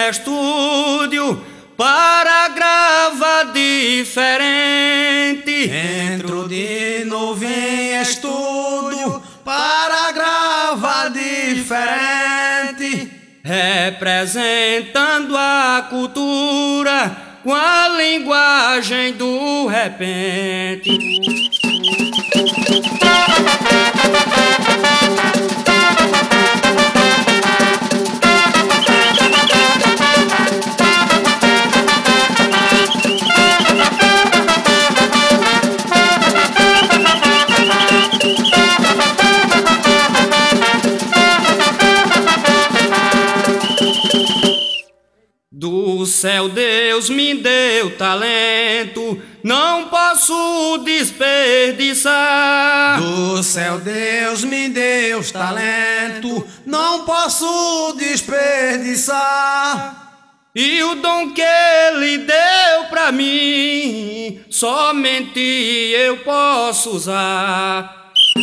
estúdio para gravar diferente. Entro de novo em estúdio para gravar diferente. Representando a cultura com a linguagem do repente. Do céu Deus me deu talento, não posso desperdiçar. Do céu Deus me deu talento, não posso desperdiçar. E o dom que Ele deu pra mim, somente eu posso usar.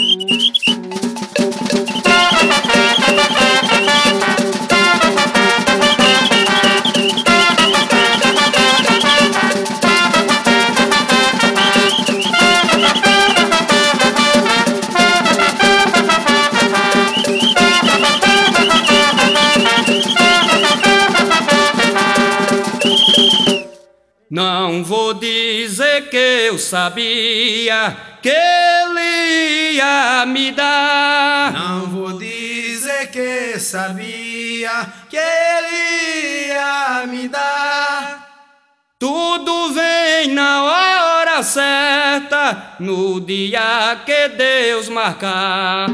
Não vou dizer que eu sabia que Ele ia me dar. Não vou dizer que sabia que Ele ia me dar. Tudo vem na hora certa, no dia que Deus marcar.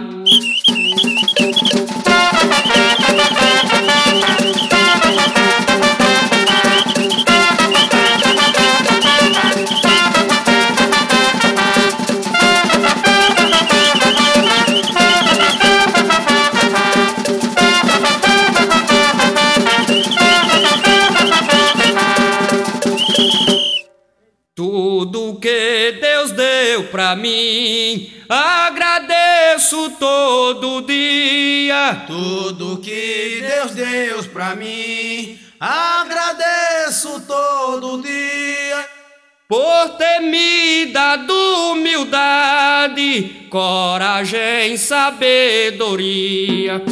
Tudo que Deus deu pra mim, agradeço todo dia. Tudo que Deus deu pra mim, agradeço todo dia. Por ter me dado humildade, coragem, sabedoria.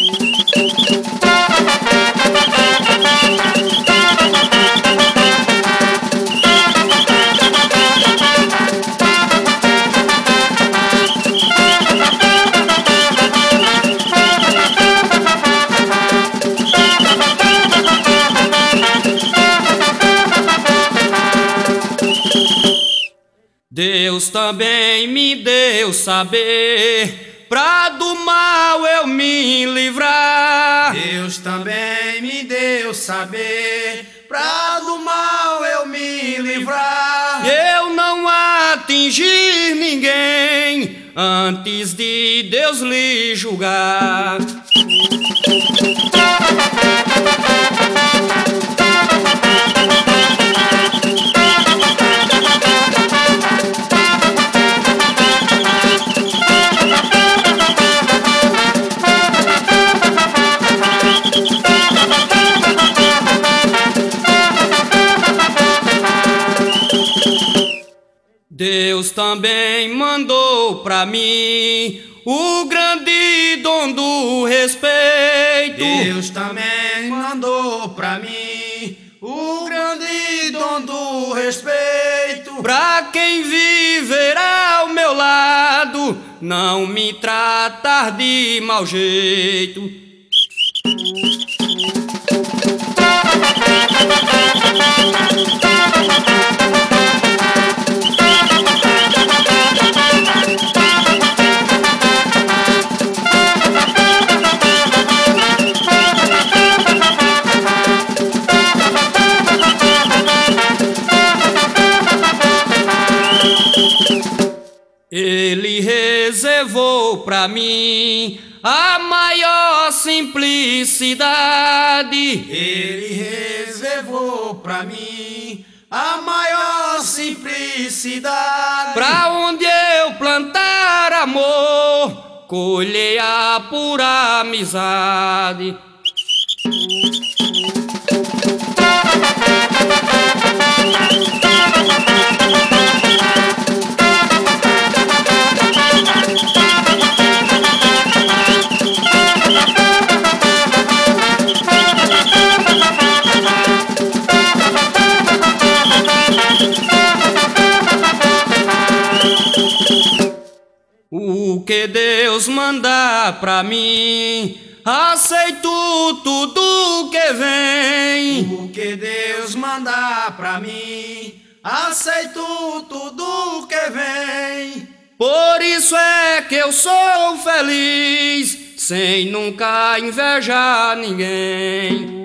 Deus também me deu saber, pra do mal eu me livrar. Deus também me deu saber, pra do mal eu me livrar. Eu não atingir ninguém antes de Deus lhe julgar. Deus também mandou pra mim o grande dom do respeito. Deus também mandou pra mim o grande dom do respeito. Pra quem viver ao meu lado, não me tratar de mau jeito. Ele reservou pra mim a maior simplicidade. Ele reservou pra mim a maior simplicidade. Pra onde eu plantar amor, colhei a pura amizade. O que Deus mandar pra mim, aceito tudo que vem. O que Deus mandar pra mim, aceito tudo que vem. Por isso é que eu sou feliz, sem nunca invejar ninguém.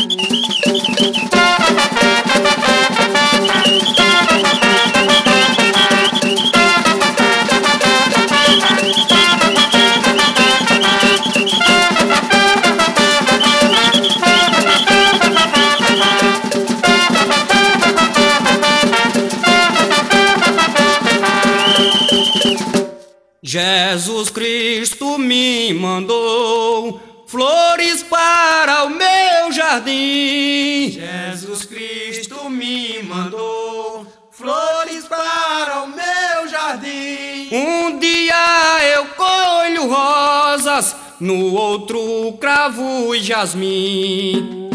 Jesus Cristo me mandou flores para o meu jardim. Jesus Cristo me mandou flores para o meu jardim. Um dia eu colho rosas, no outro cravo e jasmim.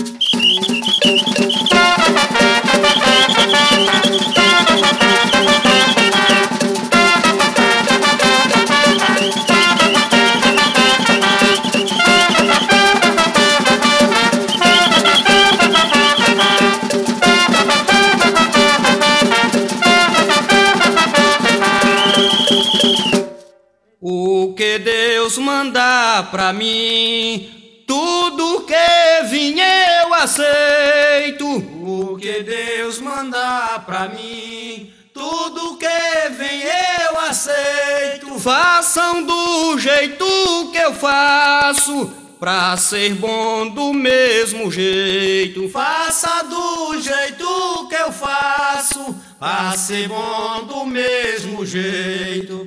O que Deus mandar pra mim, tudo que vim eu aceito. O que Deus mandar pra mim, tudo que vem eu aceito. Façam do jeito que eu faço, pra ser bom do mesmo jeito. Faça do jeito que eu faço, pra ser bom do mesmo jeito.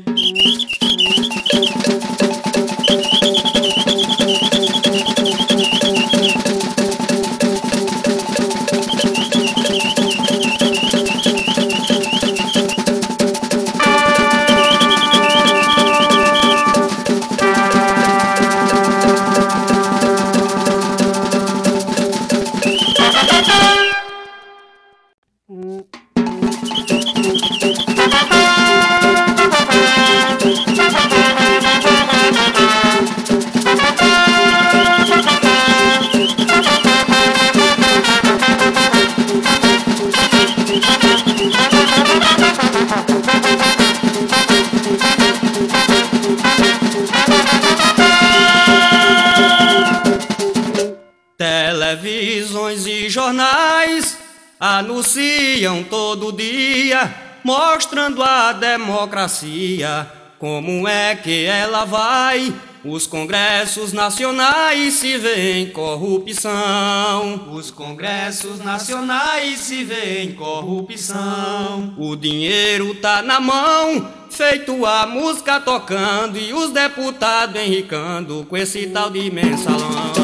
Televisões e jornais anunciam todo dia, mostrando a democracia, como é que ela vai. Os congressos nacionais se vêem corrupção. Os congressos nacionais se vêem corrupção. O dinheiro tá na mão, feito a música tocando, e os deputados enricando com esse tal de mensalão.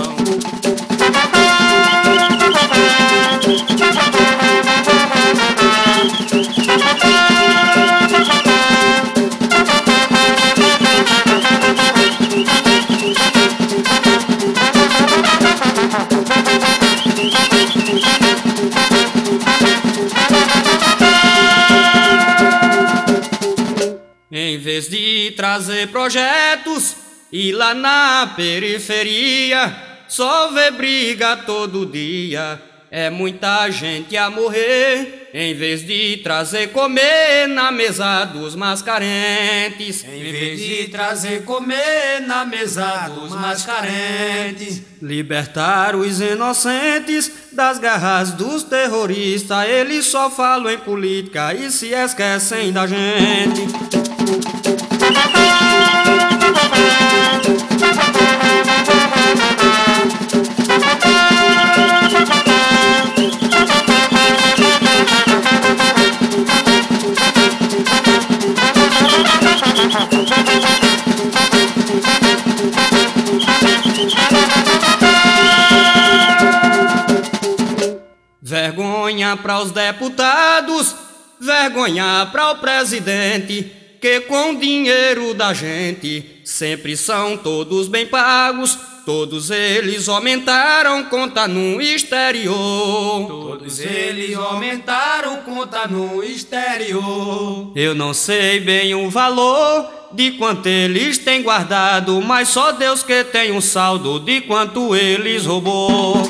Em vez de trazer projetos e lá na periferia só vê briga todo dia, é muita gente a morrer. Em vez de trazer comer na mesa dos mais carentes, em vez de trazer comer na mesa dos mais carentes, libertar os inocentes das garras dos terroristas, eles só falam em política e se esquecem da gente. Vergonha para os deputados, vergonha para o presidente, que com o dinheiro da gente sempre são todos bem pagos. Todos eles aumentaram conta no exterior. Todos eles aumentaram conta no exterior. Eu não sei bem o valor de quanto eles têm guardado, mas só Deus que tem um saldo de quanto eles roubou.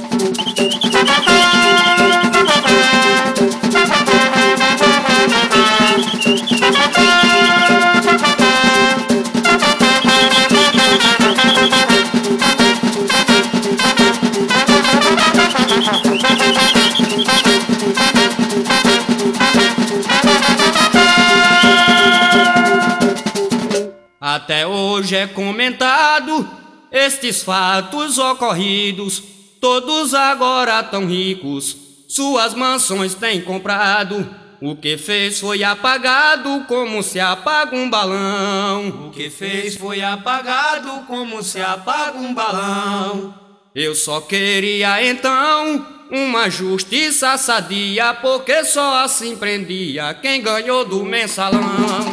Até hoje é comentado estes fatos ocorridos, todos agora tão ricos, suas mansões têm comprado. O que fez foi apagado como se apaga um balão. O que fez foi apagado como se apaga um balão. Eu só queria então uma justiça sadia, porque só assim prendia quem ganhou do mensalão.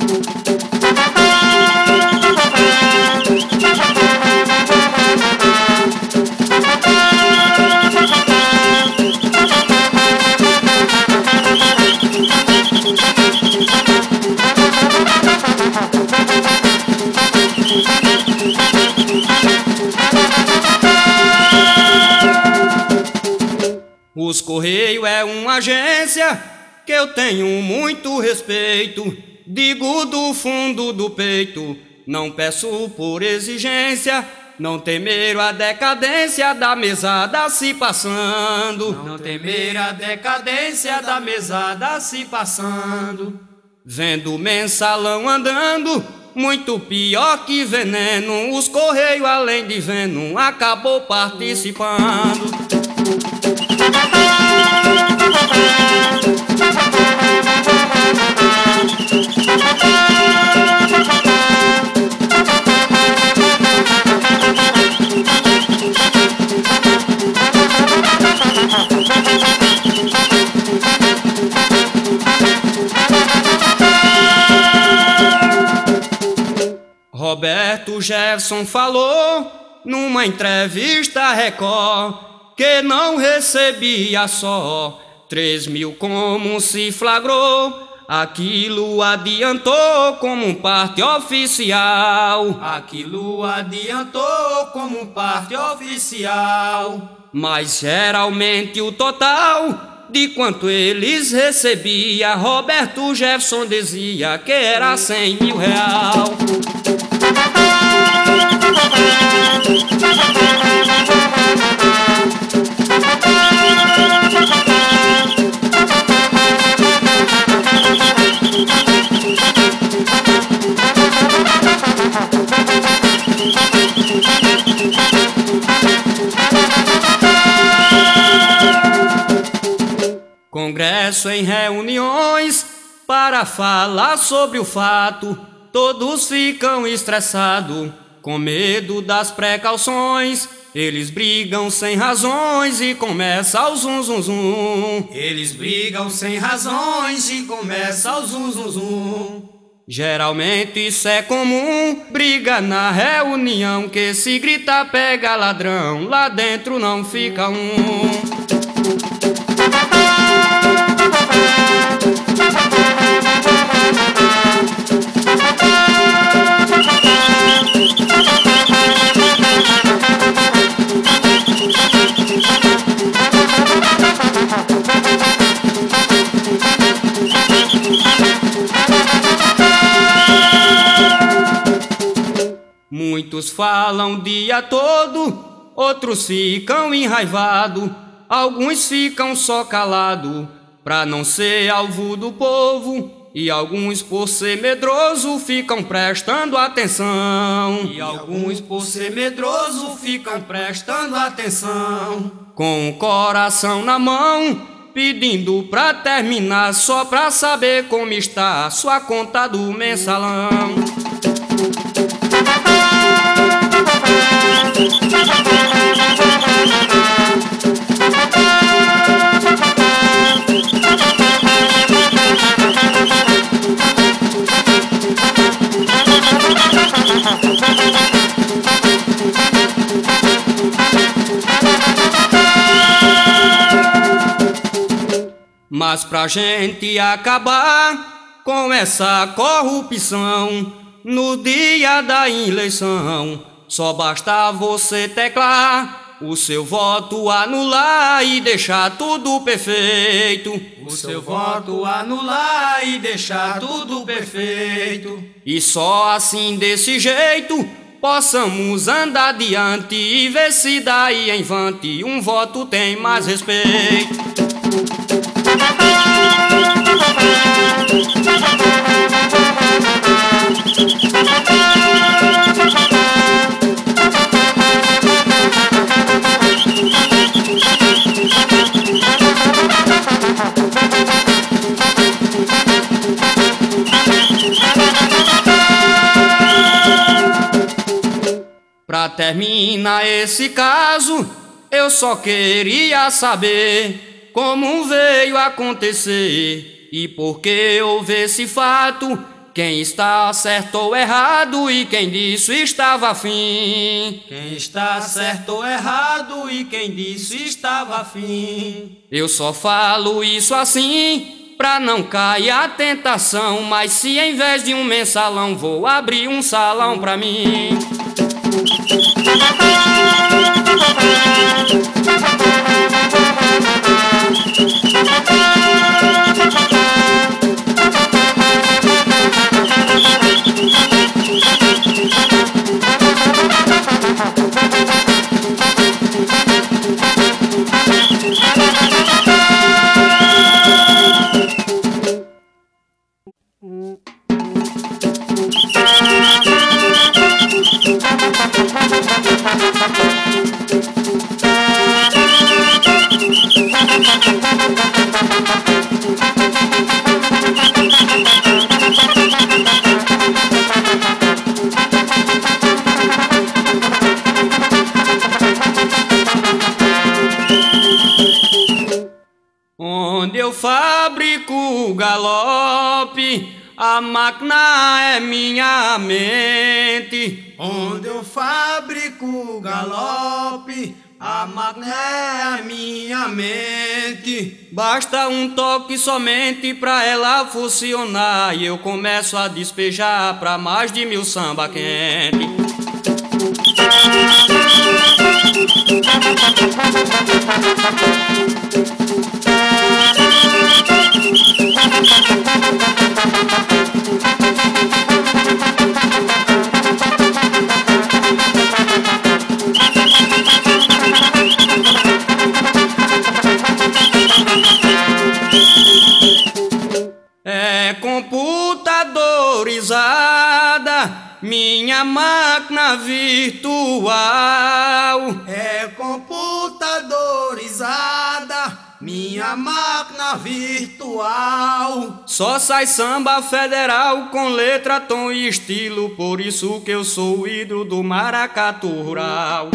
Os Correios é uma agência que eu tenho muito respeito. Digo do fundo do peito, não peço por exigência, não temer a decadência da mesada se passando. Não temer a decadência da mesada se passando. Vendo o mensalão andando, muito pior que veneno, os Correios além de vendo, acabou participando. Roberto Jefferson falou numa entrevista à Record que não recebia só 3.000 como se flagrou. Aquilo adiantou como parte oficial. Aquilo adiantou como parte oficial. Mas geralmente o total de quanto eles recebia, Roberto Jefferson dizia que era 100.000 real. Congresso em reuniões para falar sobre o fato, todos ficam estressados, com medo das precauções. Eles brigam sem razões e começa o zum zum zum. Eles brigam sem razões e começa o zum zum zum. Geralmente isso é comum, briga na reunião, que se gritar pega ladrão, lá dentro não fica um. Muitos falam o dia todo, outros ficam enraivados, alguns ficam só calados, pra não ser alvo do povo, e alguns por ser medroso ficam prestando atenção. E alguns por ser medroso ficam prestando atenção. Com o coração na mão, pedindo pra terminar, só pra saber como está a sua conta do mensalão. Mas pra gente acabar com essa corrupção, no dia da eleição, só basta você teclar o seu voto, anular e deixar tudo perfeito. O seu voto anular e deixar tudo perfeito. E só assim, desse jeito, possamos andar adiante e ver se daí em diante um voto tem mais respeito. Pra terminar esse caso, eu só queria saber como veio acontecer e por que houve esse fato, quem está certo ou errado e quem disso estava afim. Quem está certo ou errado e quem disso estava afim. Eu só falo isso assim pra não cair a tentação, mas se em vez de um mensalão vou abrir um salão pra mim. Onde eu fabrico galope, a máquina é minha mente. Onde eu fabrico galope, a máquina é a minha mente. Basta um toque somente pra ela funcionar e eu começo a despejar pra mais de 1000 samba quente. É computadorizada minha máquina virtual. É computadorizada minha máquina virtual. Só sai samba federal com letra, tom e estilo, por isso que eu sou o ídolo do maracatu rural.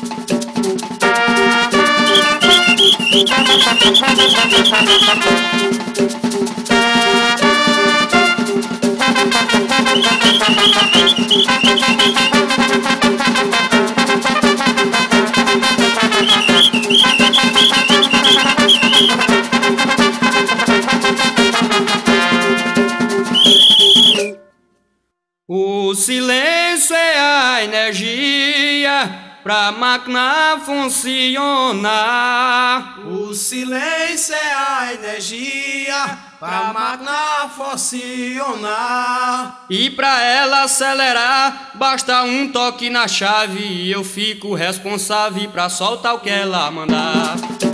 O silêncio é a energia pra máquina funcionar. O silêncio é a energia pra máquina funcionar. E pra ela acelerar, basta um toque na chave e eu fico responsável pra soltar o que ela mandar.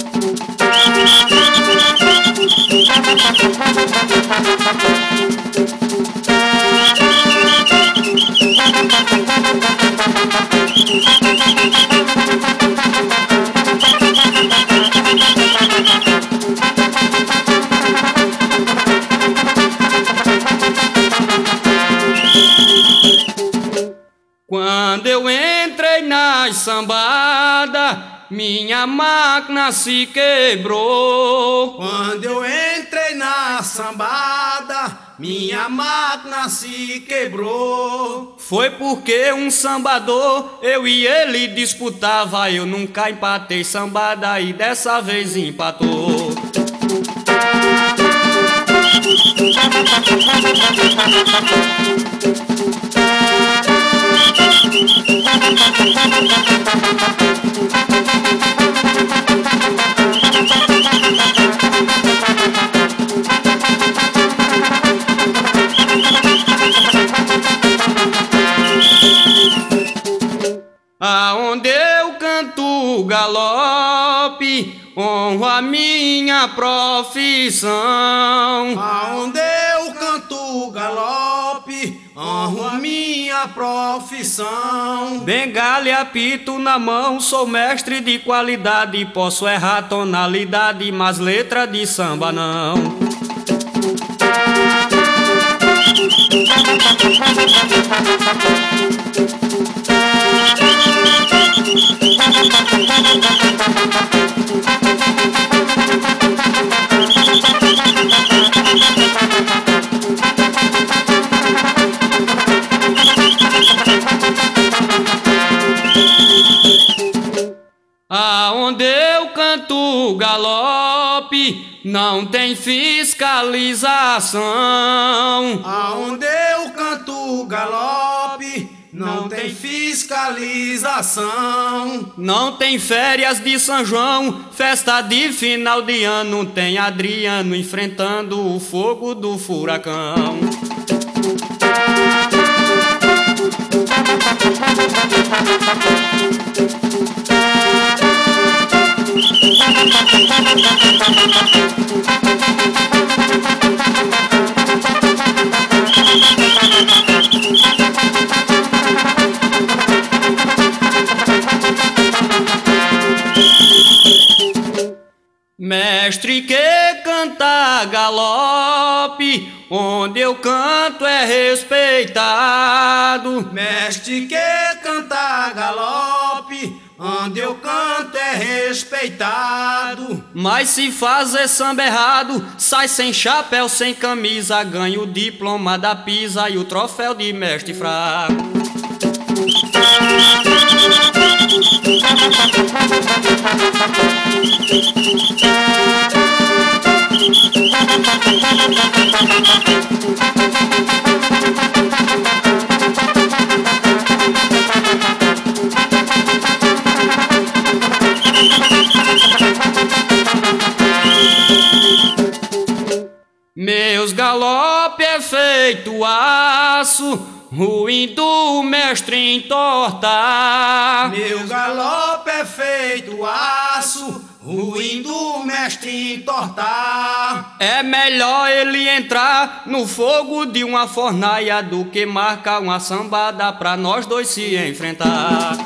Quando eu entrei na sambada, minha máquina se quebrou. Quando eu entrei na sambada, minha máquina se quebrou. Foi porque um sambador, eu e ele disputava. Eu nunca empatei sambada e dessa vez empatou. Aonde eu canto galope, honro a minha profissão. Aonde eu canto galope, honro a minha profissão. Bengala e apito na mão, sou mestre de qualidade. Posso errar tonalidade, mas letra de samba não. Aonde eu canto galope, não tem fiscalização. Aonde eu canto galope, não tem fiscalização. Não tem férias de São João, festa de final de ano. Tem Adriano enfrentando o fogo do furacão. Mestre que canta galope, onde eu canto é respeitado. Mestre que canta galope, onde eu canto é respeitado. Mas se fazer samba errado, sai sem chapéu, sem camisa, ganha o diploma da Pisa e o troféu de mestre fraco. Meus galope é feito aço, ruim do mestre entortar. Meu galope é feito aço, ruim do mestre entortar. É melhor ele entrar no fogo de uma fornaia do que marcar uma sambada pra nós dois se enfrentar.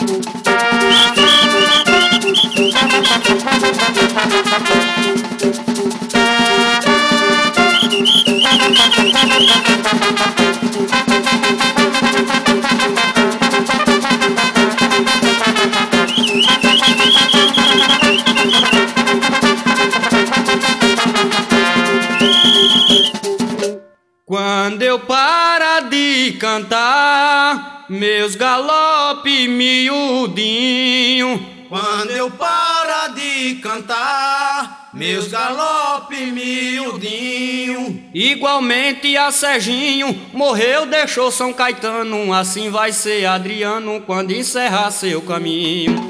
Quando eu parar de cantar, meus galope miudinho. Quando eu parar de cantar, meus galope miudinho. Igualmente a Serginho morreu, deixou São Caetano. Assim vai ser Adriano quando encerrar seu caminho.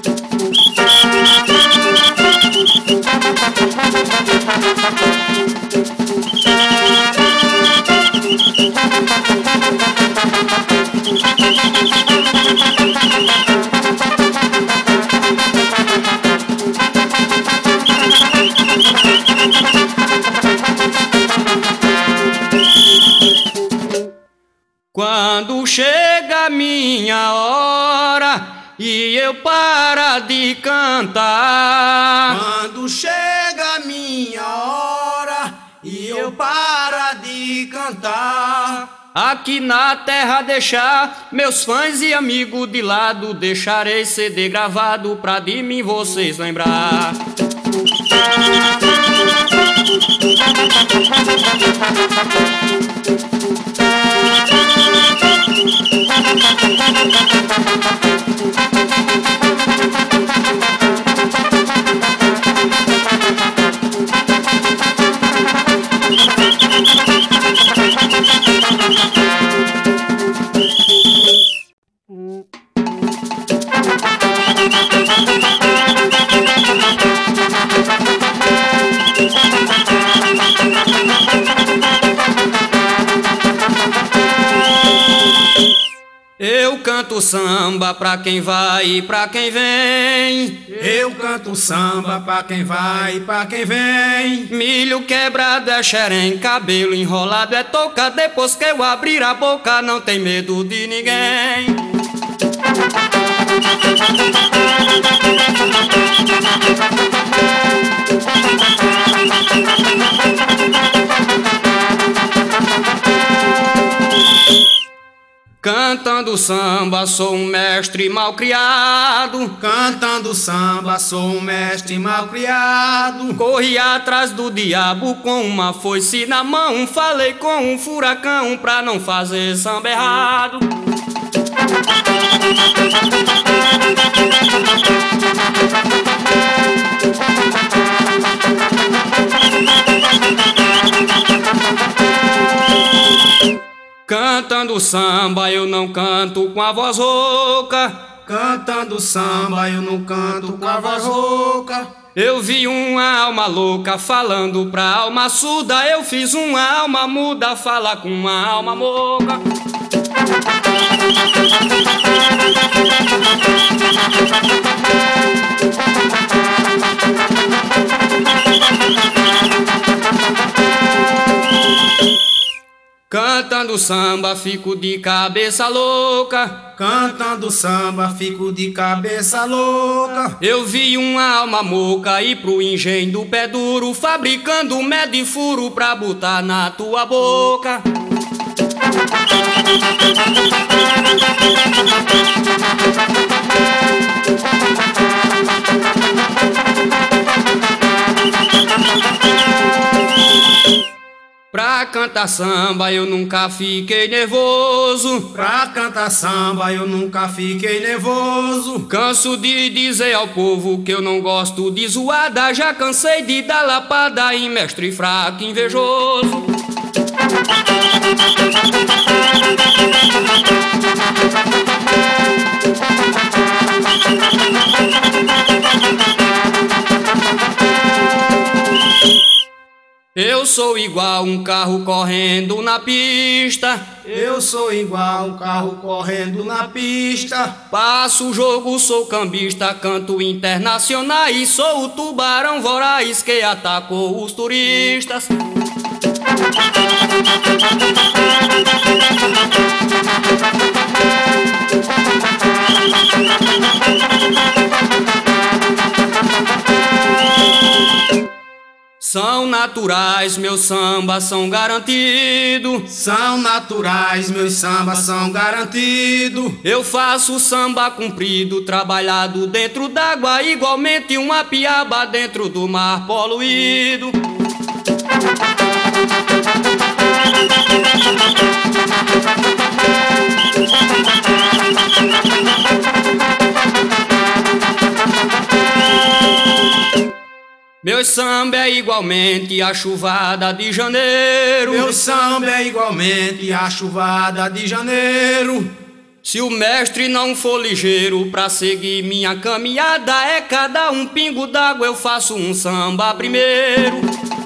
Quando chega a minha hora e eu paro de cantar. Quando chega a minha hora e eu paro de cantar. Aqui na terra deixar meus fãs e amigos de lado, deixarei CD gravado pra de mim vocês lembrar. Eu canto samba pra quem vai e pra quem vem. Eu canto samba pra quem vai e pra quem vem. Milho quebrado é xerém, cabelo enrolado é touca. Depois que eu abrir a boca não tem medo de ninguém. Cantando samba sou um mestre mal criado. Cantando samba sou um mestre mal criado. Corri atrás do diabo com uma foice na mão. Falei com um furacão pra não fazer samba errado. Cantando samba eu não canto com a voz rouca. Cantando samba eu não canto com a voz rouca. Eu vi uma alma louca falando pra alma surda. Eu fiz uma alma muda falar com uma alma moca. Cantando samba fico de cabeça louca. Cantando samba fico de cabeça louca. Eu vi uma alma moca ir pro engenho do pé duro, fabricando mé de furo pra botar na tua boca. Pra cantar samba eu nunca fiquei nervoso. Pra cantar samba eu nunca fiquei nervoso. Canso de dizer ao povo que eu não gosto de zoada. Já cansei de dar lapada em mestre fraco invejoso. Eu sou igual um carro correndo na pista. Eu sou igual um carro correndo na pista. Passo o jogo, sou cambista, canto internacional e sou o tubarão voraz que atacou os turistas. São naturais, meus sambas são garantidos. São naturais, meus sambas são garantidos. Eu faço samba comprido, trabalhado dentro d'água, igualmente uma piaba dentro do mar poluído. Meu samba é igualmente a chuvada de janeiro. Meu samba é igualmente a chuvada de janeiro. Se o mestre não for ligeiro pra seguir minha caminhada, é cada um pingo d'água, eu faço um samba primeiro.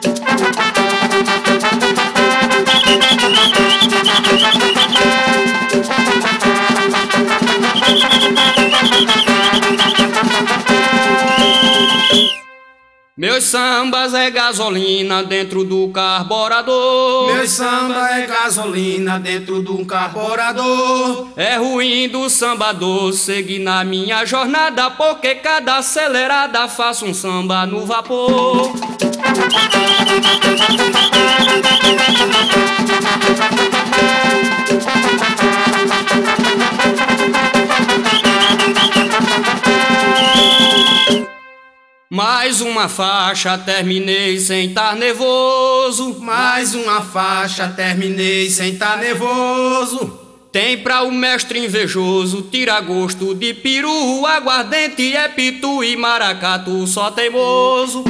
Meus sambas é gasolina dentro do carburador. Meu samba é gasolina dentro de um carburador. É ruim do sambador seguir na minha jornada, porque cada acelerada faço um samba no vapor. Mais uma faixa, terminei sem tá nervoso. Mais uma faixa, terminei sem tá nervoso. Tem pra o mestre invejoso, tira gosto de peru, aguardente é pitu e maracatu só teimoso.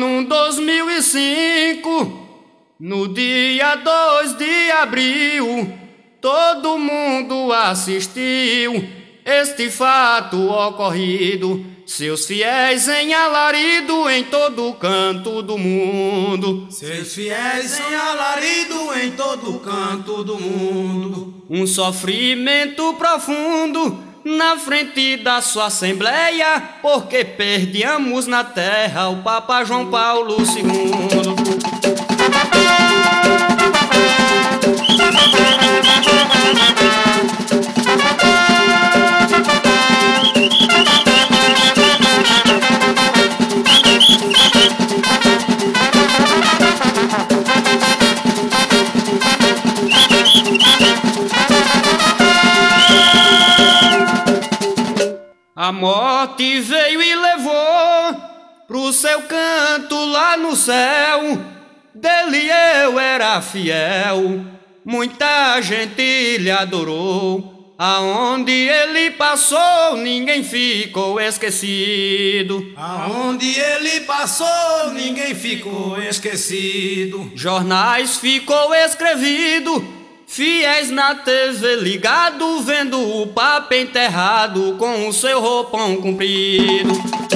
ano 2005, no dia 2 de abril, todo mundo assistiu este fato ocorrido, seus fiéis em alarido em todo canto do mundo. Seus fiéis em alarido em todo canto do mundo. Um sofrimento profundo na frente da sua assembleia, porque perdemos na terra o Papa João Paulo II. A morte veio e levou pro seu canto lá no céu. Dele eu era fiel, muita gente lhe adorou. Aonde ele passou, ninguém ficou esquecido. Aonde ele passou, ninguém ficou esquecido. Jornais ficou escrevido, fiéis na TV ligado, vendo o Papa enterrado com o seu roupão comprido.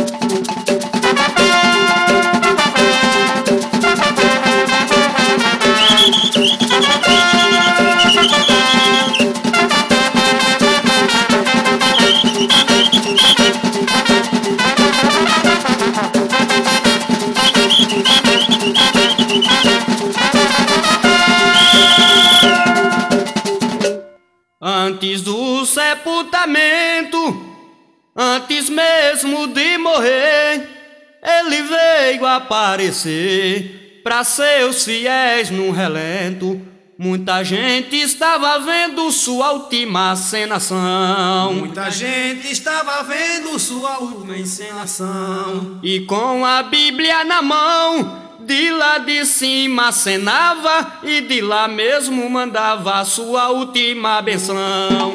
Antes do sepultamento, antes mesmo de morrer, ele veio aparecer para seus fiéis num relento. Muita gente estava vendo sua última encenação. Muita gente estava vendo sua última encenação. E com a Bíblia na mão, de lá de cima acenava e de lá mesmo mandava a sua última benção.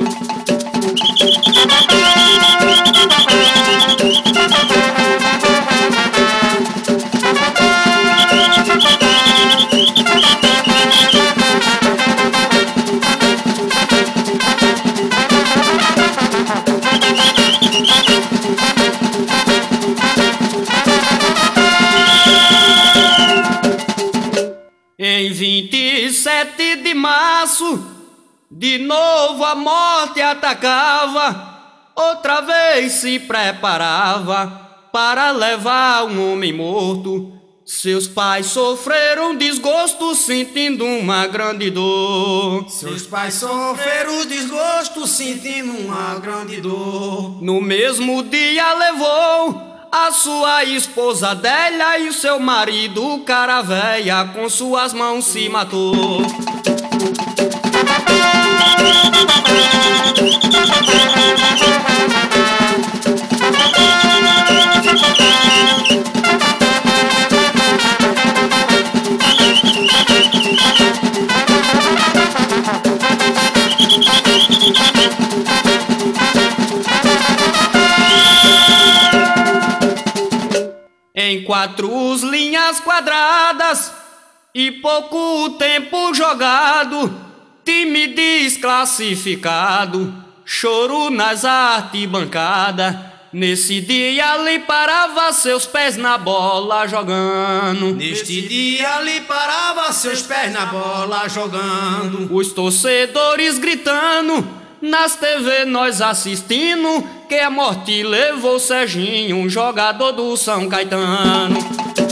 Em 27 de março, de novo a morte atacava, outra vez se preparava para levar um homem morto. Seus pais sofreram desgosto, sentindo uma grande dor. Seus pais sofreram desgosto, sentindo uma grande dor. No mesmo dia levou a sua esposa Adélia e o seu marido Caravéia, com suas mãos se matou. Em 4 linhas quadradas e pouco tempo jogado, time desclassificado, choro nas arquibancadas. Nesse dia lhe parava seus pés na bola jogando. Neste dia lhe parava seus pés na bola jogando. Os torcedores gritando, nas TV nós assistindo, que a morte levou Serginho, um jogador do São Caetano.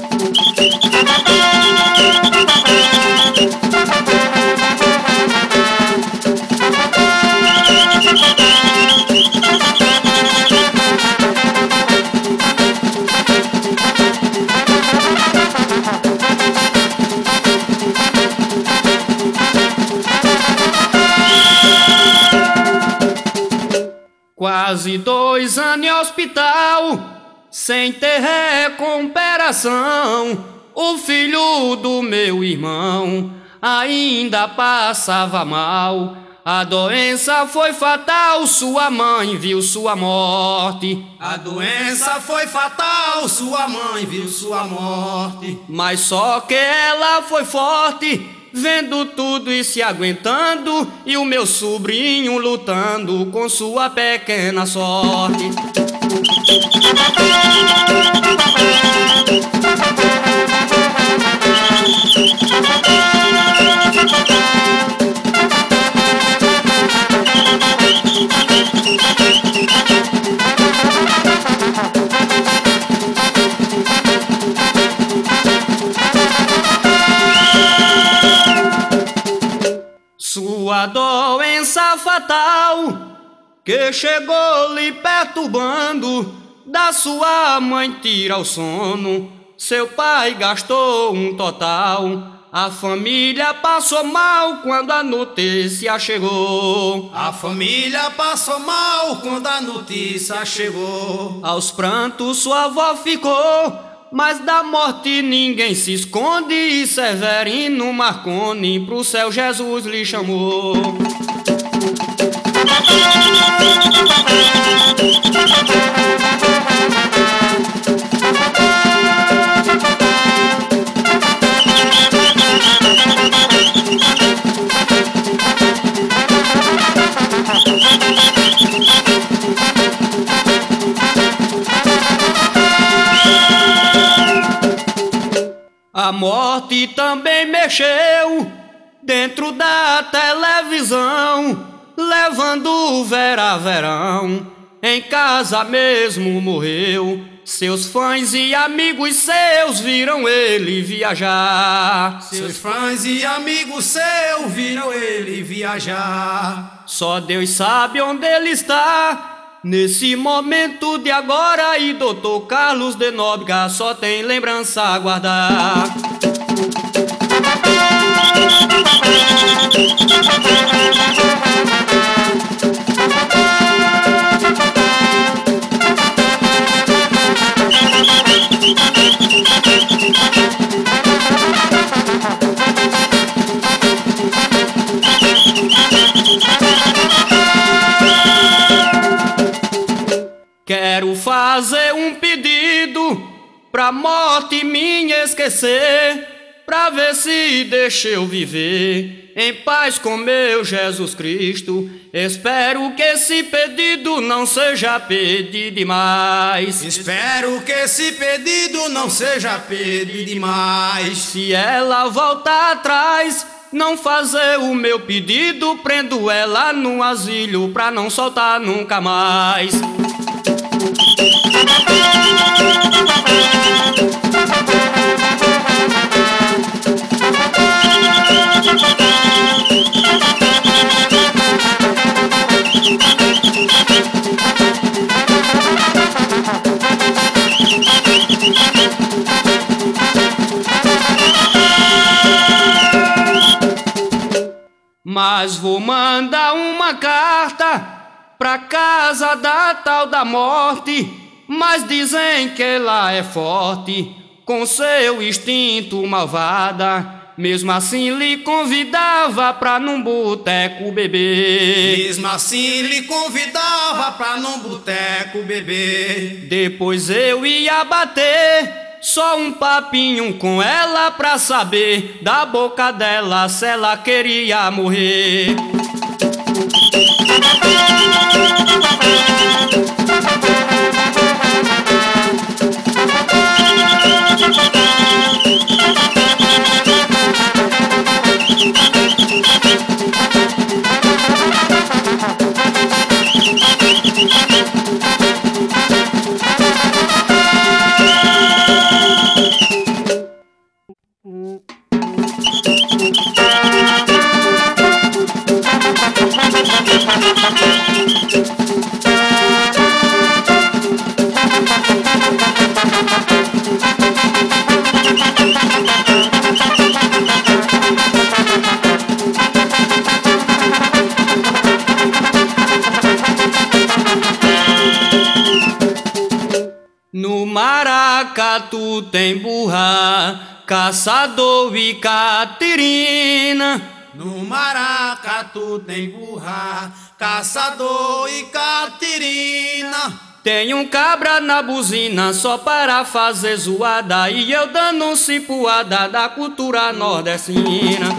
Quase 2 anos em hospital, sem ter recuperação. O filho do meu irmão ainda passava mal. A doença foi fatal, sua mãe viu sua morte. A doença foi fatal, sua mãe viu sua morte. Mas só que ela foi forte, vendo tudo e se aguentando, e o meu sobrinho lutando com sua pequena sorte. Sua doença fatal, que chegou lhe perturbando, da sua mãe tira o sono, seu pai gastou um total. A família passou mal quando a notícia chegou. A família passou mal quando a notícia chegou. Aos prantos sua avó ficou, mas da morte ninguém se esconde, e Severino Marconi pro céu Jesus lhe chamou. A morte também mexeu dentro da televisão, levando Vera Verão. Em casa mesmo morreu, seus fãs e amigos seus viram ele viajar. Seus fãs e amigos seus viram ele viajar. Só Deus sabe onde ele está nesse momento de agora, e Dr. Carlos de Nóbrega só tem lembrança a guardar. Quero fazer um pedido pra morte minha esquecer, pra ver se deixa eu viver em paz com meu Jesus Cristo. Espero que esse pedido não seja pedido demais. Espero que esse pedido não seja pedido demais. Se ela voltar atrás, não fazer o meu pedido, prendo ela no asilo pra não soltar nunca mais. Mas vou mandar uma carta pra casa da tal da morte, mas dizem que ela é forte, com seu instinto malvada. Mesmo assim lhe convidava pra num boteco beber. Mesmo assim lhe convidava pra num boteco beber. Depois eu ia bater só um papinho com ela pra saber da boca dela se ela queria morrer. No maracatu tem burra, caçador e catirina, No maracatu tem burra, caçador e catirina. Tem um cabra na buzina só para fazer zoada, e eu dando um cipuada da cultura nordestina.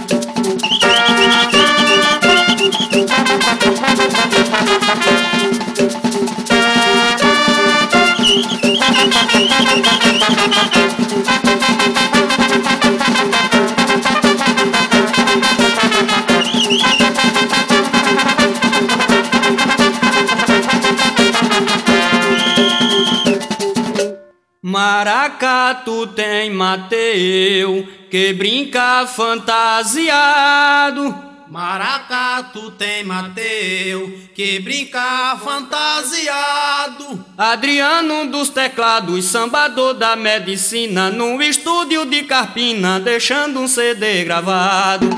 Maracatu tem Mateu, que brinca fantasiado. Maracatu tem Mateu, que brinca fantasiado. Adriano dos teclados, sambador da medicina, num estúdio de Carpina, deixando um CD gravado.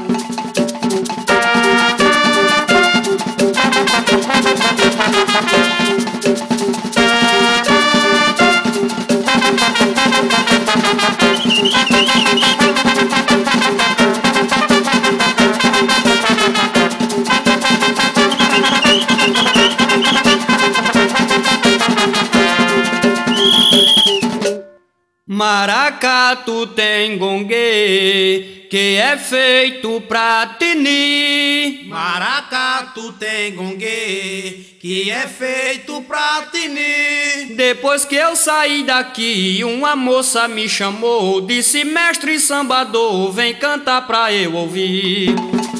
Maracatu tem gongue, que é feito pra tinir. Maracatu tem gongue, que é feito pra tinir. Depois que eu saí daqui, uma moça me chamou, disse: mestre sambador, vem cantar pra eu ouvir.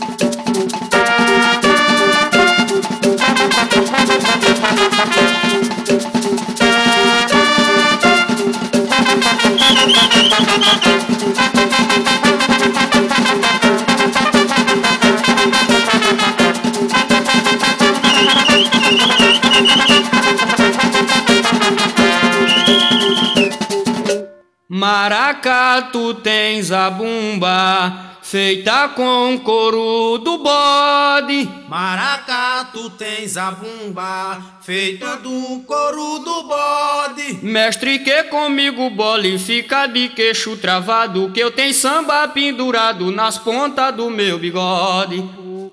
Maracatu tem zabumba, feita com couro do bode. Maracatu tem zabumba, feito do couro do bode. Mestre, que comigo bole, fica de queixo travado, que eu tenho samba pendurado nas pontas do meu bigode.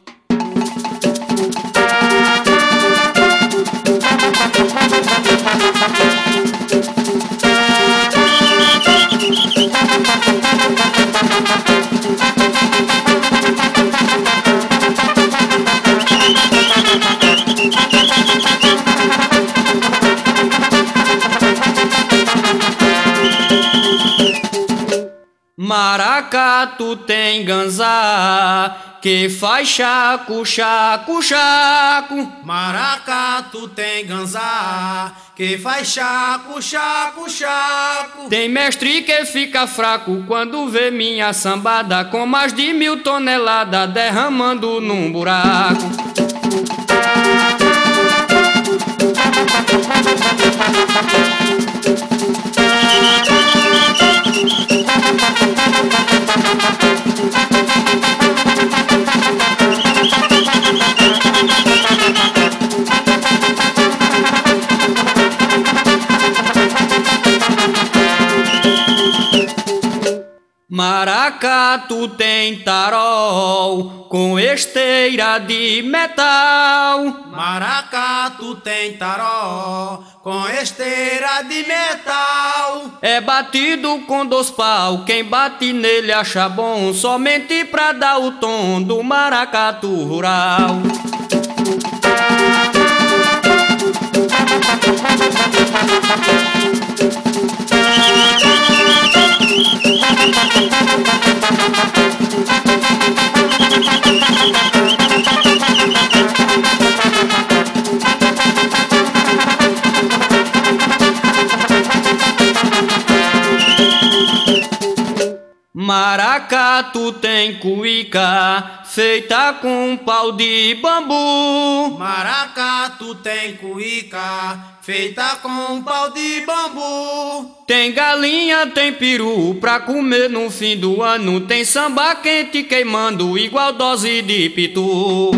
Maracatu tem ganzá, que faz chaco, chaco, chaco. Maracatu tem ganzá, que faz chaco, chaco, chaco. Tem mestre que fica fraco quando vê minha sambada, com mais de 1000 toneladas derramando num buraco. Maracatu tem tarol com esteira de metal. Maracatu tem tarol com esteira de metal. É batido com 2 pau, quem bate nele acha bom, somente pra dar o tom do maracatu rural. Maracatu tem cuíca, feita com pau de bambu. Maracatu tem cuíca, feita com pau de bambu. Tem galinha, tem peru pra comer no fim do ano. Tem samba quente queimando igual dose de pitu.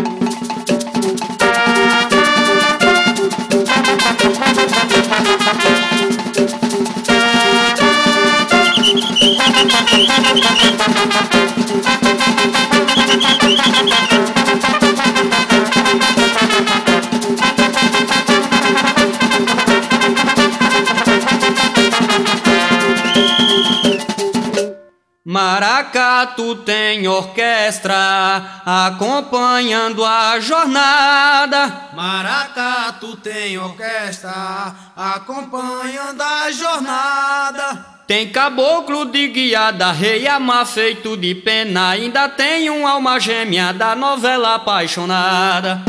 Maracatu tem orquestra acompanhando a jornada. Maracatu tem orquestra acompanhando a jornada. Tem caboclo de guiada, rei amar feito de pena. Ainda tem uma alma gêmea da novela apaixonada.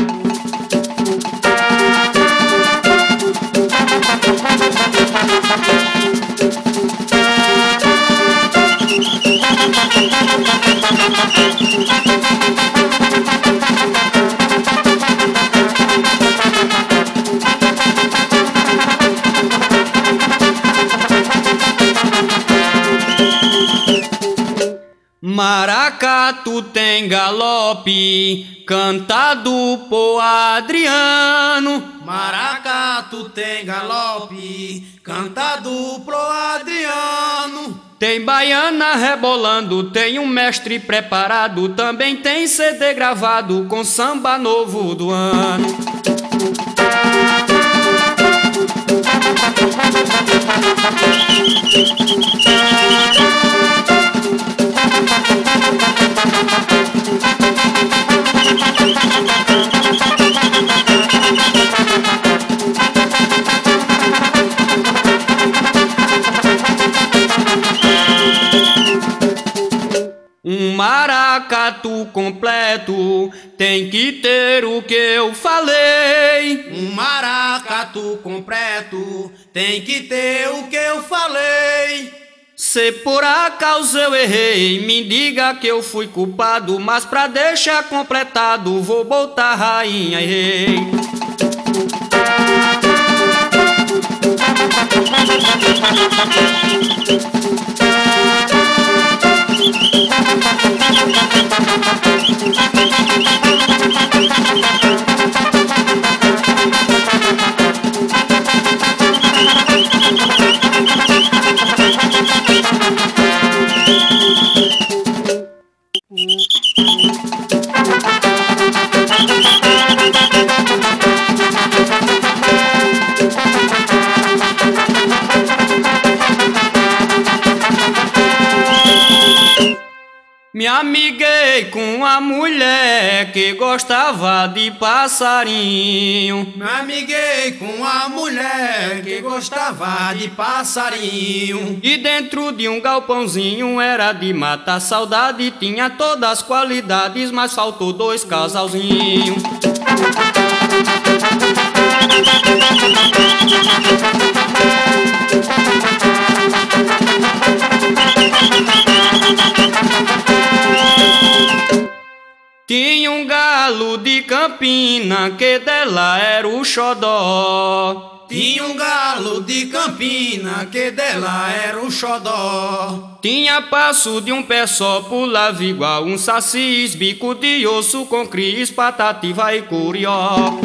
Maracatu tem galope cantado por Adriano. Maracatu tem galope cantado pro Adriano. Tem baiana rebolando, tem um mestre preparado. Também tem CD gravado com samba novo do ano. Um maracatu completo tem que ter o que eu falei. Um maracatu completo tem que ter o que eu falei. Se por acaso eu errei, me diga que eu fui culpado, mas pra deixar completado vou botar rainha e rei. Me amiguei com a mulher que gostava de passarinho. Me amiguei com a mulher que gostava de passarinho. E dentro de um galpãozinho era de matar saudade. Tinha todas as qualidades, mas faltou dois casalzinhos. Tinha um galo de Campina que dela era o xodó. Tinha um galo de Campina que dela era o xodó. Tinha passo de um pé só, pulava igual um sacis, bico de osso com cris, patativa e curió.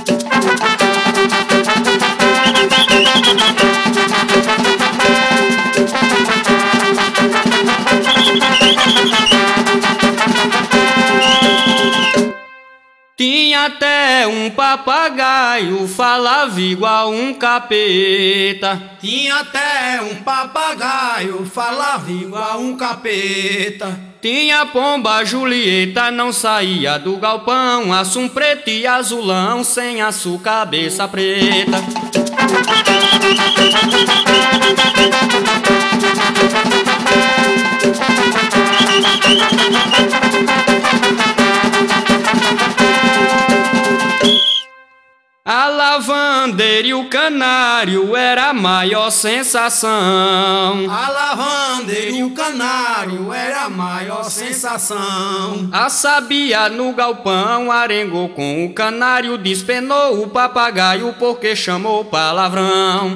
Tinha até um papagaio, falava igual um capeta. Tinha até um papagaio, falava igual um capeta. Tinha pomba Julieta, não saía do galpão, assum preto e azulão, sem a sua cabeça preta. A lavandeira e o canário era a maior sensação. A lavandeira e o canário era a maior sensação. A sabia no galpão arengou com o canário, despenou o papagaio porque chamou palavrão.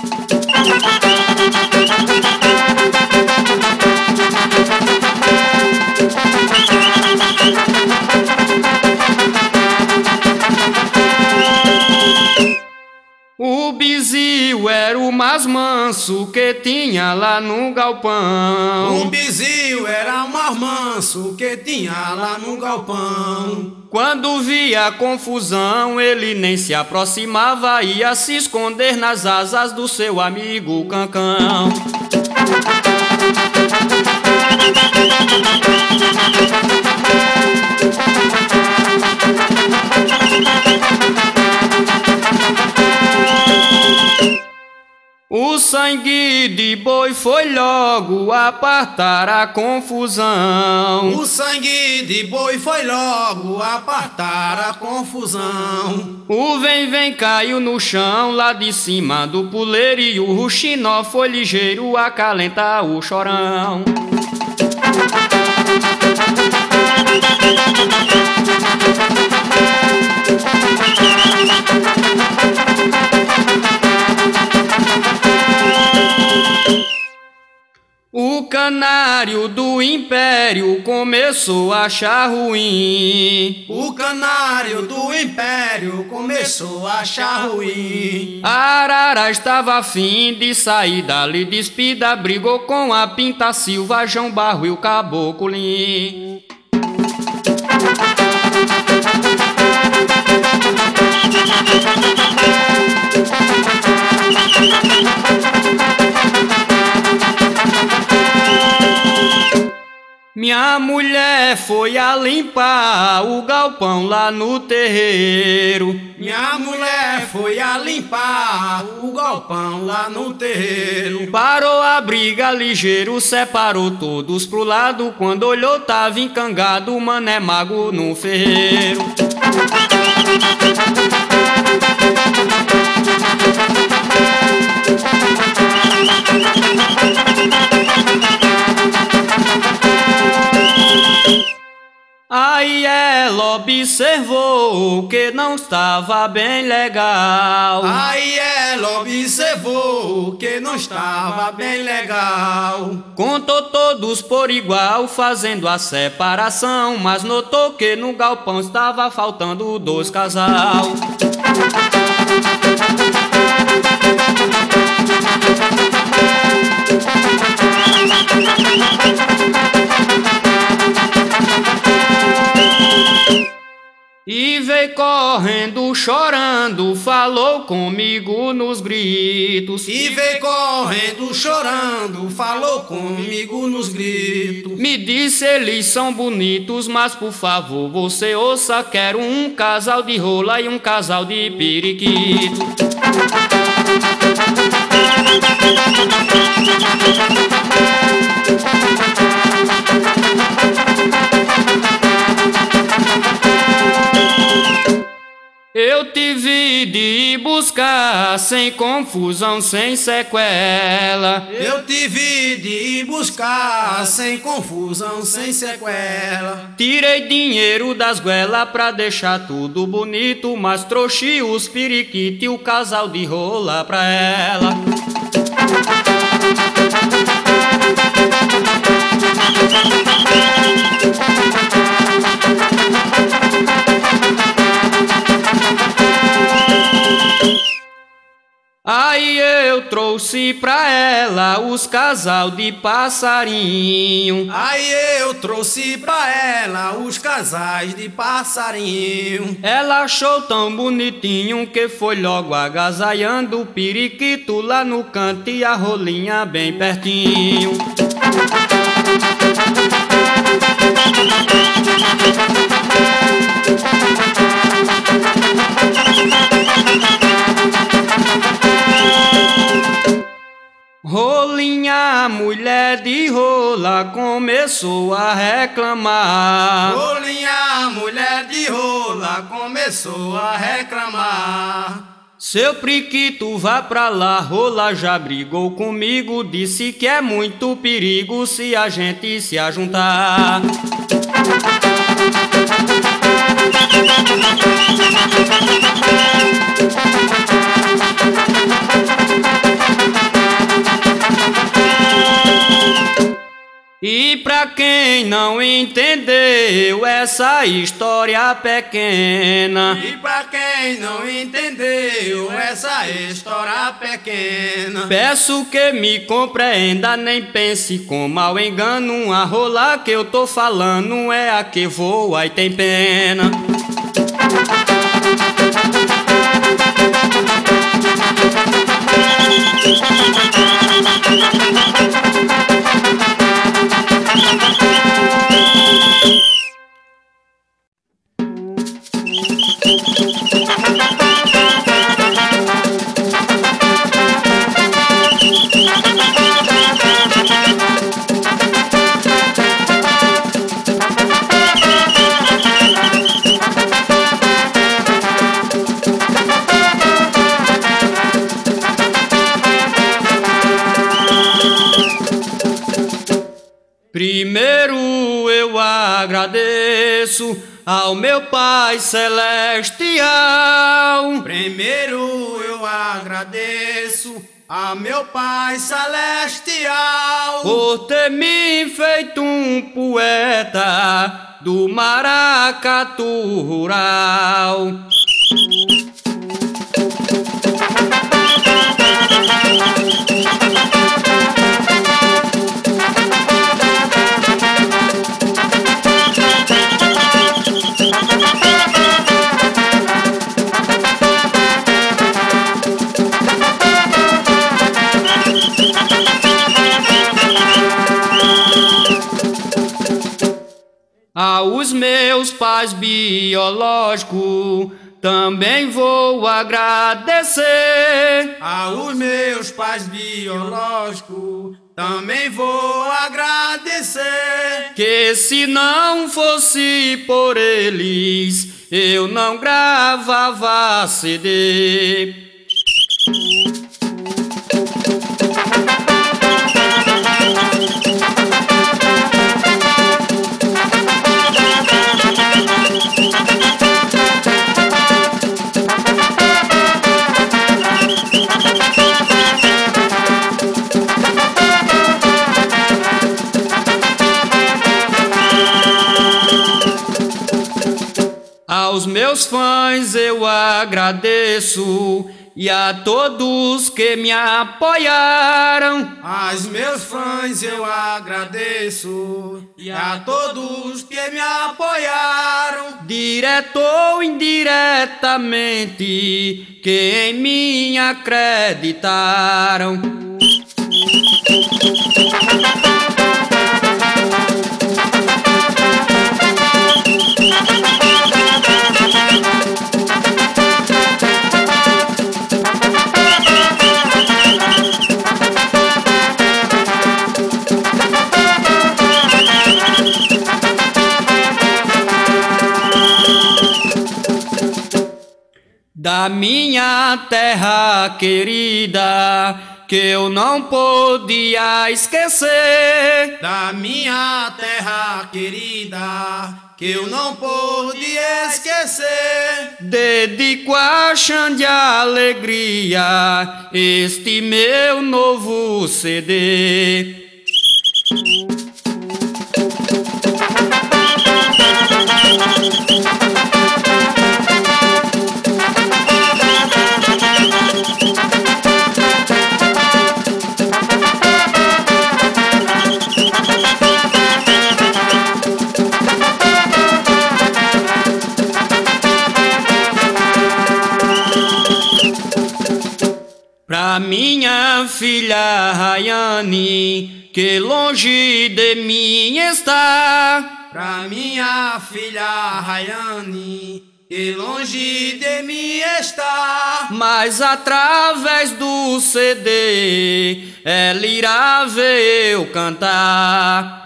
O bizil era o mais manso que tinha lá no galpão. O bizil era o mais manso que tinha lá no galpão. Quando via confusão, ele nem se aproximava, ia se esconder nas asas do seu amigo Cancão. O sangue de boi foi logo apartar a confusão. O sangue de boi foi logo apartar a confusão. O vem caiu no chão lá de cima do puleiro e o ruxinó foi ligeiro acalentar o chorão. O canário do império começou a achar ruim. O canário do império começou a achar ruim. A arara estava a fim de sair dali despida, brigou com a Pinta Silva, João Barro e o Caboclim. Minha mulher foi a limpar o galpão lá no terreiro. Minha mulher foi a limpar o galpão lá no terreiro. Parou a briga ligeiro, separou todos pro lado. Quando olhou tava encangado o Mané Mago no ferreiro. Aí ela observou que não estava bem legal. Aí ela observou que não estava bem legal. Contou todos por igual, fazendo a separação, mas notou que no galpão estava faltando 2 casal. E veio correndo, chorando, falou comigo nos gritos. E veio correndo, chorando, falou comigo nos gritos. Me disse, eles são bonitos, mas por favor você ouça, quero um casal de rola e um casal de periquito. Eu tive de ir buscar sem confusão, sem sequela. Eu tive de ir buscar sem confusão, sem sequela. Tirei dinheiro das goelas pra deixar tudo bonito, mas trouxe os periquitos e o casal de rola pra ela. Aí eu trouxe pra ela os casal de passarinho. Aí eu trouxe pra ela os casais de passarinho. Ela achou tão bonitinho que foi logo agasalhando o periquito lá no canto e a rolinha bem pertinho. Rolinha, mulher de rola, começou a reclamar. Rolinha, mulher de rola, começou a reclamar. Seu priquito, vá pra lá, rola já brigou comigo, disse que é muito perigo se a gente se ajuntar. E pra quem não entendeu essa história pequena, e pra quem não entendeu essa história pequena, peço que me compreenda, nem pense com mau engano. A rola que eu tô falando é a que voa e tem pena. Primeiro eu agradeço ao meu Pai Celestial. Primeiro eu agradeço ao meu Pai Celestial por ter me feito um poeta do maracatu rural. Aos meus pais biológicos também vou agradecer. Aos meus pais biológicos também vou agradecer. Que se não fosse por eles, eu não gravava CD. Aos meus fãs eu agradeço e a todos que me apoiaram. Aos meus fãs eu agradeço e a todos que me apoiaram, Direto ou indiretamente, que em mim acreditaram. Da minha terra querida, que eu não podia esquecer. da minha terra querida, que eu não podia esquecer. Dedico a Xande Alegria este meu novo CD. Pra minha filha Rayane, que longe de mim está. Pra minha filha Rayane, que longe de mim está. Mas através do CD ela irá ver eu cantar.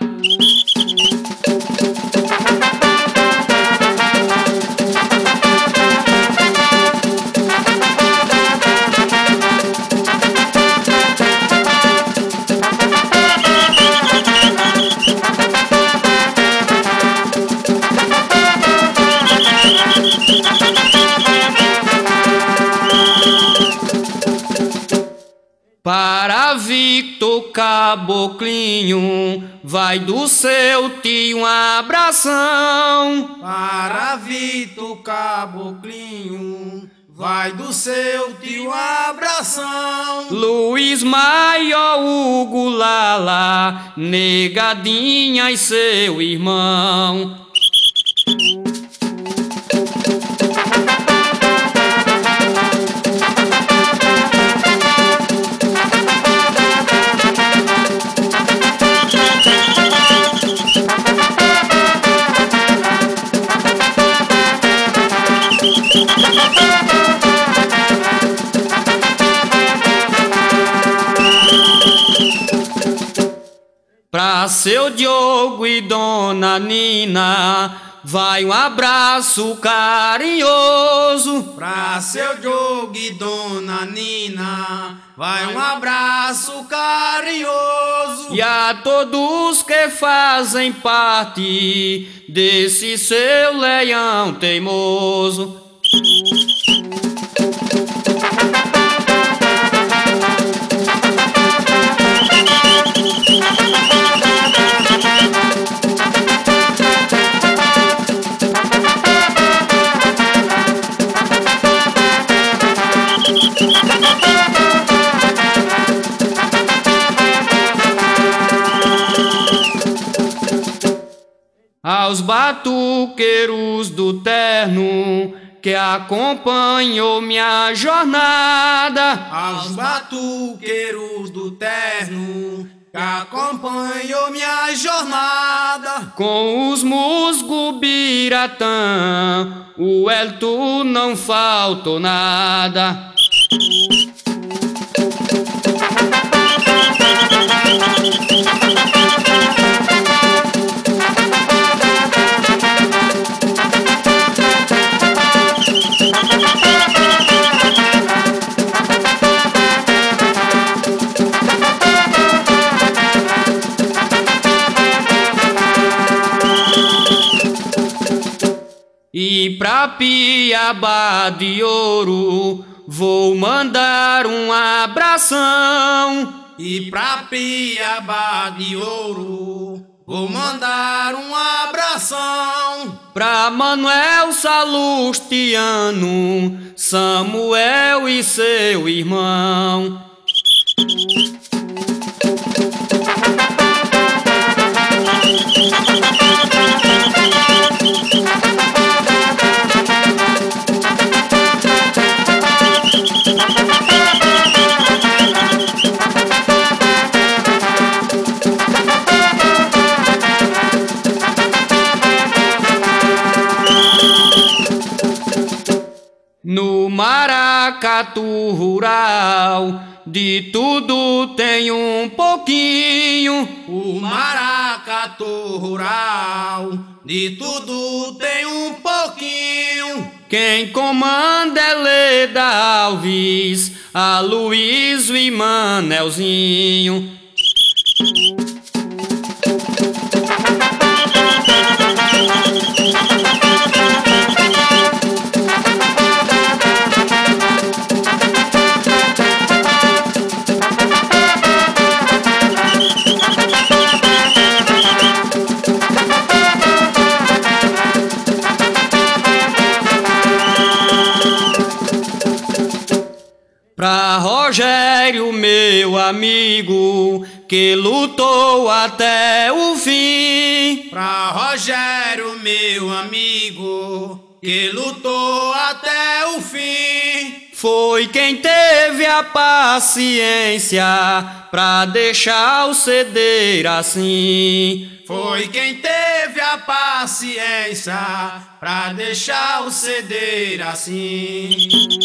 Para Victor Caboclinho, vai do seu tio um abração. Para Victor Caboclinho, vai do seu tio um abração. Luiz Maior, Hugo Lala, Negadinha e seu irmão. seu Diogo e Dona Nina vai um abraço carinhoso. Pra seu Diogo e Dona Nina vai um abraço carinhoso. E a todos que fazem parte desse seu leão teimoso. Aos batuqueiros do terno que acompanhou minha jornada, aos batuqueiros do terno que acompanhou minha jornada, com os musgo biratã, o Elto não faltou nada. E pra Piaba de Ouro vou mandar um abração. E pra Piaba de Ouro vou mandar um abração. Pra Manuel Salustiano, Samuel e seu irmão. No maracatu rural, de tudo tem um pouquinho. O maracatu rural, de tudo tem um pouquinho. Quem comanda é Leda Alves, Aloysio e Manelzinho. Pra Rogério, meu amigo, que lutou até o fim. Pra Rogério, meu amigo, que lutou até o fim. Foi quem teve a paciência pra deixar o ceder assim. Foi quem teve a paciência pra deixar o ceder assim.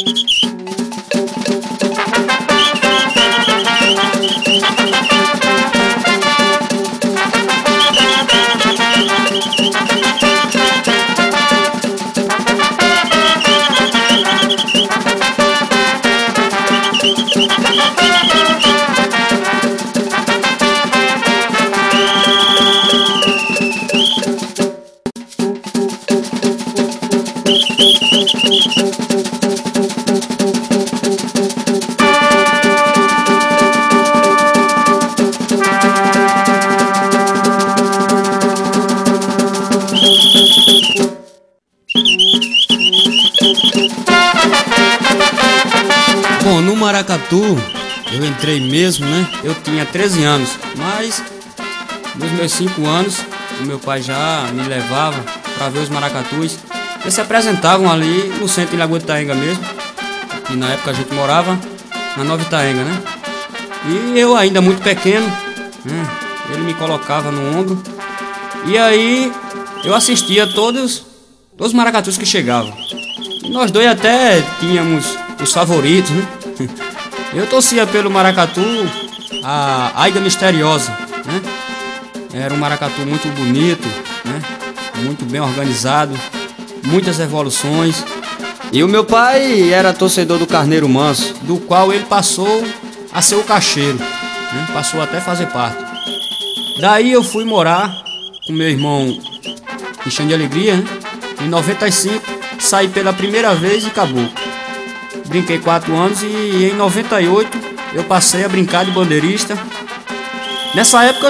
Bom, no maracatu eu entrei mesmo, né? Eu tinha 13 anos, mas nos meus 5 anos o meu pai já me levava para ver os maracatus que se apresentavam ali no centro de Lagoa de Itaenga mesmo. E na época a gente morava na Nova Itaenga, né? E eu ainda muito pequeno, né? Ele me colocava no ombro e aí eu assistia todos os maracatus que chegavam. E nós dois até tínhamos os favoritos, né? Eu torcia pelo maracatu, a Aiga Misteriosa, né? Era um maracatu muito bonito, né? Muito bem organizado, muitas evoluções. E o meu pai era torcedor do Carneiro Manso, do qual ele passou a ser o cacheiro, né? Passou até a fazer parte. Daí eu fui morar com meu irmão em Chão de Alegria, né? Em 95, saí pela primeira vez em Caboclo. Brinquei 4 anos e em 98 eu passei a brincar de bandeirista. Nessa época eu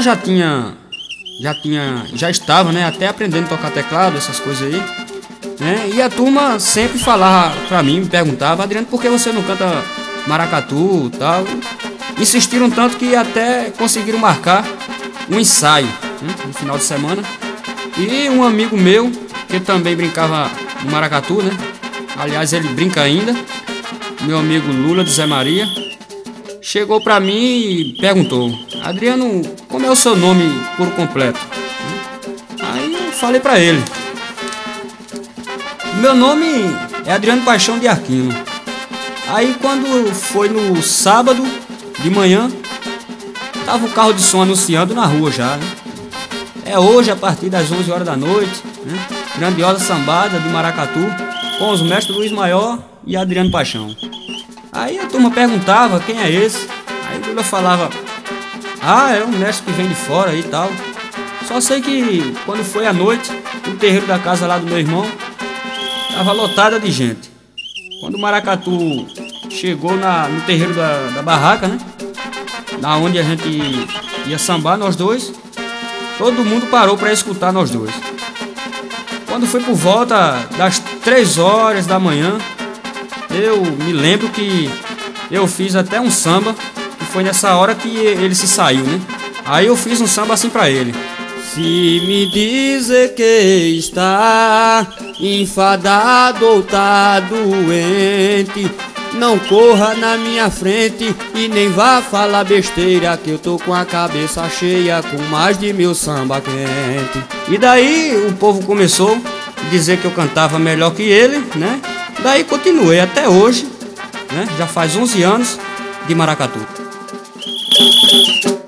já estava, né, até aprendendo a tocar teclado, essas coisas aí, né? E a turma sempre falava pra mim, me perguntava: Adriano, por que você não canta maracatu e tal? Insistiram tanto que até conseguiram marcar um ensaio, né, no final de semana. E um amigo meu, que também brincava no maracatu, né? Aliás, ele brinca ainda, meu amigo Lula de Zé Maria, chegou pra mim e perguntou: Adriano, como é o seu nome por completo? Aí eu falei pra ele: meu nome é Adriano Paixão de Aquino. Aí quando foi no sábado de manhã, tava o carro de som anunciando na rua já, né? É hoje a partir das 11 horas da noite, né? Grandiosa sambada de maracatu com os mestres Luiz Maior e Adriano Paixão. Aí a turma perguntava quem é esse. Aí o Lula falava: ah, é um mestre que vem de fora e tal. Só sei que quando foi à noite, o terreiro da casa lá do meu irmão tava lotada de gente. Quando o maracatu chegou no terreiro da barraca, né? Da onde a gente ia sambar, nós dois, todo mundo parou para escutar nós dois. Quando foi por volta das 3 horas da manhã, eu me lembro que eu fiz até um samba, e foi nessa hora que ele se saiu, né? Aí eu fiz um samba assim pra ele: se me dizer que está enfadado ou tá doente, não corra na minha frente e nem vá falar besteira, que eu tô com a cabeça cheia com mais de 1000 samba quente. E daí o povo começou a dizer que eu cantava melhor que ele, né? Daí continuei até hoje, né? Já faz 11 anos de maracatu.